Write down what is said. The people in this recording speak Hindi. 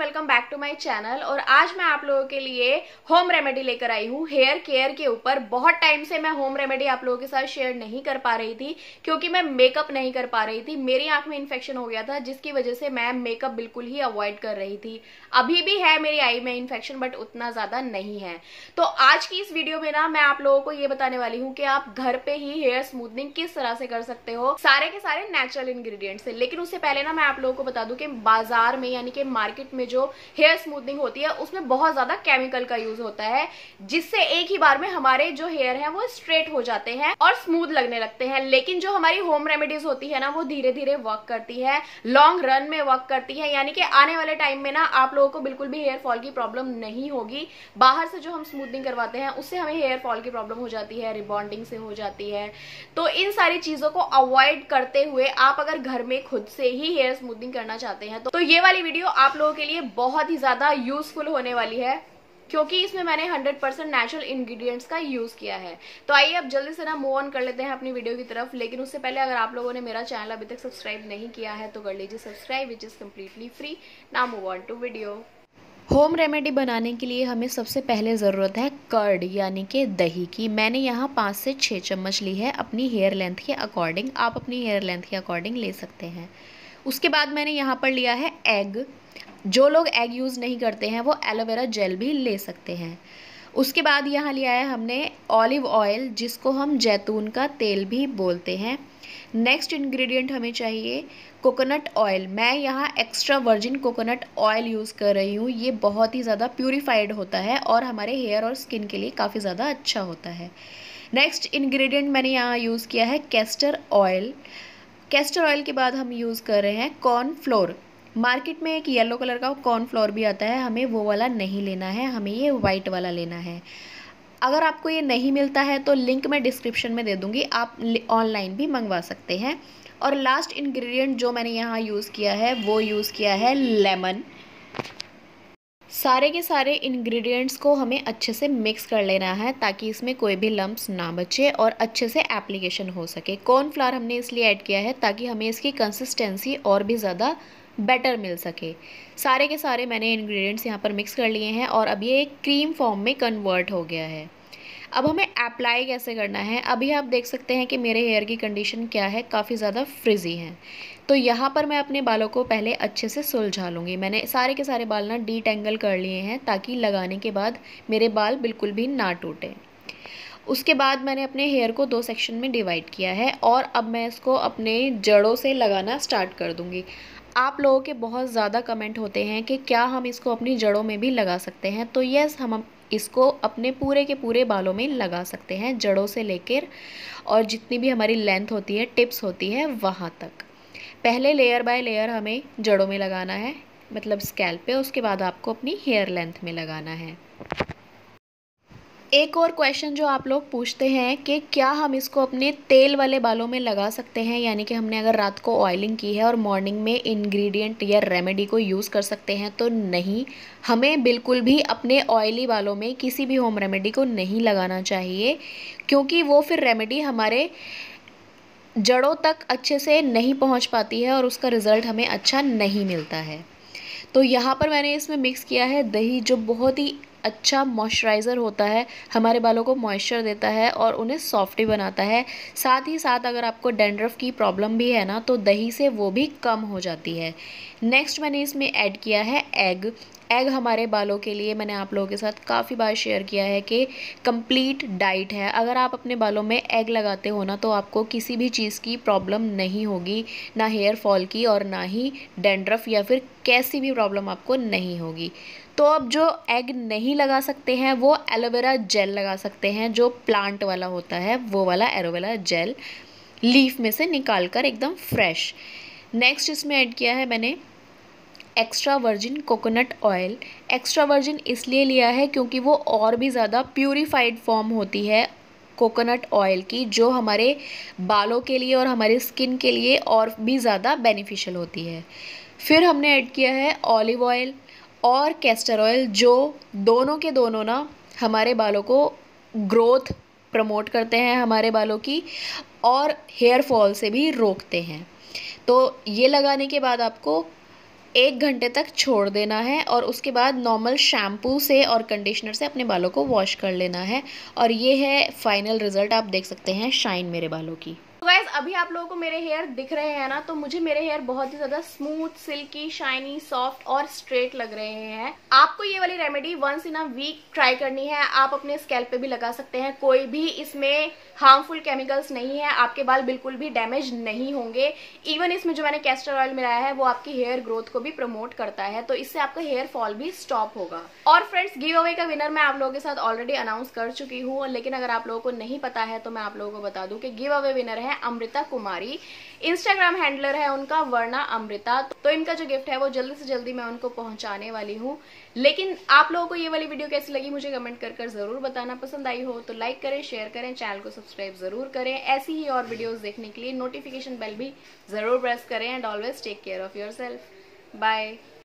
Welcome back to my channel. और आज मैं आप लोगों के लिए होम रेमेडी लेकर आई हूँ हेयर केयर के ऊपर। बहुत टाइम से मैं होम रेमेडी आप लोगों के साथ शेयर नहीं कर पा रही थी क्योंकि मैं मेकअप नहीं कर पा रही थी। मेरी आंख में इन्फेक्शन हो गया था जिसकी वजह से मैं मेकअप बिल्कुल ही अवॉइड कर रही थी। अभी भी है मेरी आई में इन्फेक्शन, बट उतना ज्यादा नहीं है। तो आज की इस वीडियो में ना मैं आप लोगों को ये बताने वाली हूँ कि आप घर पे ही हेयर स्मूथनिंग किस तरह से कर सकते हो, सारे के सारे नेचुरल इंग्रेडिएंट्स से। लेकिन उससे पहले ना मैं आप लोगों को बता दूं कि बाजार में यानी कि मार्केट में जो हेयर स्मूथनिंग होती है उसमें बहुत ज्यादा केमिकल का यूज होता है, जिससे एक ही बार में हमारे जो हेयर है वो स्ट्रेट हो जाते हैं और स्मूथ लगने लगते हैं। लेकिन जो हमारी होम रेमेडीज होती है ना वो धीरे धीरे वर्क करती है, लॉन्ग रन में वर्क करती है। यानी कि आने वाले टाइम में ना आप लोगों को बिल्कुल भी हेयर फॉल की प्रॉब्लम नहीं होगी। बाहर से जो हम स्मूथनिंग करवाते हैं उससे हमें हेयर फॉल की प्रॉब्लम हो जाती है, रिबॉन्डिंग से हो जाती है। तो इन सारी चीजों को अवॉइड करते हुए आप अगर घर में खुद से ही हेयर स्मूथनिंग करना चाहते हैं तो ये वाली वीडियो आप लोगों के लिए बहुत ही ज्यादा यूजफुल होने वाली है, क्योंकि इसमें मैंने 100% नेचुरल इंग्रेडिएंट्स का यूज किया है। तो आइए अब जल्दी से ना मूव ऑन कर लेते हैं अपनी वीडियो की तरफ। लेकिन उससे पहले अगर आप लोगों ने मेरा चैनल अभी तक सब्सक्राइब नहीं किया है तो कर लीजिए subscribe, which is completely free. Now move on to video. Home remedy बनाने के लिए हमें सबसे पहले ज़रूरत है कर्ड यानी कि दही की। मैंने यहाँ 5 से 6 चम्मच ली है अपनी हेयर लेंथ के अकॉर्डिंग। आप अपनी हेयर लेंथ के अकॉर्डिंग ले सकते हैं। उसके बाद मैंने यहाँ पर लिया है एग। जो लोग एग यूज़ नहीं करते हैं वो एलोवेरा जेल भी ले सकते हैं। उसके बाद यहाँ लिया है हमने ऑलिव ऑयल, जिसको हम जैतून का तेल भी बोलते हैं। नेक्स्ट इंग्रेडिएंट हमें चाहिए कोकोनट ऑयल। मैं यहाँ extra virgin coconut oil use कर रही हूँ। ये बहुत ही ज़्यादा प्यूरिफाइड होता है और हमारे हेयर और स्किन के लिए काफ़ी ज़्यादा अच्छा होता है। नेक्स्ट इंग्रेडिएंट मैंने यहाँ यूज़ किया है कैस्टर ऑयल। कैस्टर ऑयल के बाद हम यूज़ कर रहे हैं कॉर्नफ्लोर। मार्केट में एक येलो कलर का कॉर्नफ्लोर भी आता है, हमें वो वाला नहीं लेना है, हमें ये वाइट वाला लेना है। अगर आपको ये नहीं मिलता है तो लिंक मैं डिस्क्रिप्शन में दे दूँगी, आप ऑनलाइन भी मंगवा सकते हैं। और लास्ट इंग्रेडिएंट जो मैंने यहाँ यूज़ किया है वो यूज़ किया है लेमन। सारे के सारे इंग्रेडिएंट्स को हमें अच्छे से मिक्स कर लेना है ताकि इसमें कोई भी लम्प्स ना बचे और अच्छे से एप्लीकेशन हो सके। कॉर्नफ्लावर हमने इसलिए ऐड किया है ताकि हमें इसकी कंसिस्टेंसी और भी ज़्यादा बेटर मिल सके। सारे के सारे मैंने इंग्रेडिएंट्स यहाँ पर मिक्स कर लिए हैं और अब ये एक क्रीम फॉर्म में कन्वर्ट हो गया है। अब हमें अप्लाई कैसे करना है, अभी आप देख सकते हैं कि मेरे हेयर की कंडीशन क्या है, काफ़ी ज़्यादा फ्रिजी हैं। तो यहाँ पर मैं अपने बालों को पहले अच्छे से सुलझा लूँगी। मैंने सारे के सारे बाल ना डीटेंगल कर लिए हैं ताकि लगाने के बाद मेरे बाल बिल्कुल भी ना टूटें। उसके बाद मैंने अपने हेयर को 2 सेक्शन में डिवाइड किया है और अब मैं इसको अपने जड़ों से लगाना स्टार्ट कर दूँगी। आप लोगों के बहुत ज़्यादा कमेंट होते हैं कि क्या हम इसको अपनी जड़ों में भी लगा सकते हैं, तो यस, हम इसको अपने पूरे के पूरे बालों में लगा सकते हैं, जड़ों से लेकर और जितनी भी हमारी लेंथ होती है, टिप्स होती है, वहाँ तक। पहले लेयर बाय लेयर हमें जड़ों में लगाना है, मतलब स्कैल्प पे। उसके बाद आपको अपनी हेयर लेंथ में लगाना है। एक और क्वेश्चन जो आप लोग पूछते हैं कि क्या हम इसको अपने तेल वाले बालों में लगा सकते हैं, यानी कि हमने अगर रात को ऑयलिंग की है और मॉर्निंग में इंग्रेडिएंट या रेमेडी को यूज़ कर सकते हैं, तो नहीं, हमें बिल्कुल भी अपने ऑयली बालों में किसी भी होम रेमेडी को नहीं लगाना चाहिए, क्योंकि वो फिर रेमेडी हमारे जड़ों तक अच्छे से नहीं पहुँच पाती है और उसका रिज़ल्ट हमें अच्छा नहीं मिलता है। तो यहाँ पर मैंने इसमें मिक्स किया है दही, जो बहुत ही अच्छा मॉइस्चराइज़र होता है, हमारे बालों को मॉइस्चर देता है और उन्हें सॉफ्ट भी बनाता है। साथ ही साथ अगर आपको डैंड्रफ की प्रॉब्लम भी है ना, तो दही से वो भी कम हो जाती है। नेक्स्ट मैंने इसमें ऐड किया है एग। एग हमारे बालों के लिए, मैंने आप लोगों के साथ काफ़ी बार शेयर किया है कि कंप्लीट डाइट है। अगर आप अपने बालों में एग लगाते हो ना तो आपको किसी भी चीज़ की प्रॉब्लम नहीं होगी, ना हेयर फॉल की और ना ही डैंड्रफ या फिर कैसी भी प्रॉब्लम आपको नहीं होगी। तो अब जो एग नहीं लगा सकते हैं वो एलोवेरा जेल लगा सकते हैं, जो प्लांट वाला होता है, वो वाला एलोवेरा जेल लीफ में से निकाल कर एकदम फ्रेश। नेक्स्ट इसमें ऐड किया है मैंने extra virgin coconut oil. Extra virgin इसलिए लिया है क्योंकि वो और भी ज़्यादा प्यूरिफाइड फॉर्म होती है कोकोनट ऑयल की, जो हमारे बालों के लिए और हमारे स्किन के लिए और भी ज़्यादा बेनिफिशियल होती है। फिर हमने ऐड किया है ऑलिव ऑयल और कैस्टर ऑयल, जो दोनों के दोनों ना हमारे बालों को ग्रोथ प्रमोट करते हैं हमारे बालों की, और हेयर फॉल से भी रोकते हैं। तो ये लगाने के बाद आपको 1 घंटे तक छोड़ देना है और उसके बाद नॉर्मल शैम्पू से और कंडीशनर से अपने बालों को वॉश कर लेना है। और ये है फाइनल रिजल्ट, आप देख सकते हैं शाइन मेरे बालों की। तो गाइस अभी आप लोगों को मेरे हेयर दिख रहे हैं ना, तो मुझे मेरे हेयर बहुत ही ज्यादा स्मूथ, सिल्की, शाइनी, सॉफ्ट और स्ट्रेट लग रहे हैं। आपको ये वाली remedy once in a week try करनी है। आप अपने स्कैल्प पे भी लगा सकते हैं, कोई भी इसमें हार्मफुल केमिकल्स नहीं है, आपके बाल बिल्कुल भी डैमेज नहीं होंगे। इवन इसमें जो मैंने कैस्टर ऑयल मिलाया है वो आपकी हेयर ग्रोथ को भी प्रमोट करता है, तो इससे आपका हेयर फॉल भी स्टॉप होगा। और फ्रेंड्स गिव अवे का विनर मैं आप लोगों के साथ ऑलरेडी अनाउंस कर चुकी हूँ, लेकिन अगर आप लोगों को नहीं पता है तो मैं आप लोगों को बता दूं कि गिव अवे विनर है अमृता कुमारी। इंस्टाग्राम हैंडलर है उनका वर्णा अमृता। तो इनका जो गिफ्ट है वो जल्दी से जल्दी मैं उनको पहुंचाने वाली हूँ। लेकिन आप लोगों को ये वाली वीडियो कैसी लगी मुझे कमेंट कर जरूर बताना। पसंद आई हो तो लाइक करें, शेयर करें, चैनल को सब्सक्राइब जरूर करें। ऐसी ही और वीडियोस देखने के लिए नोटिफिकेशन बेल भी जरूर प्रेस करें। And always take care of yourself. Bye.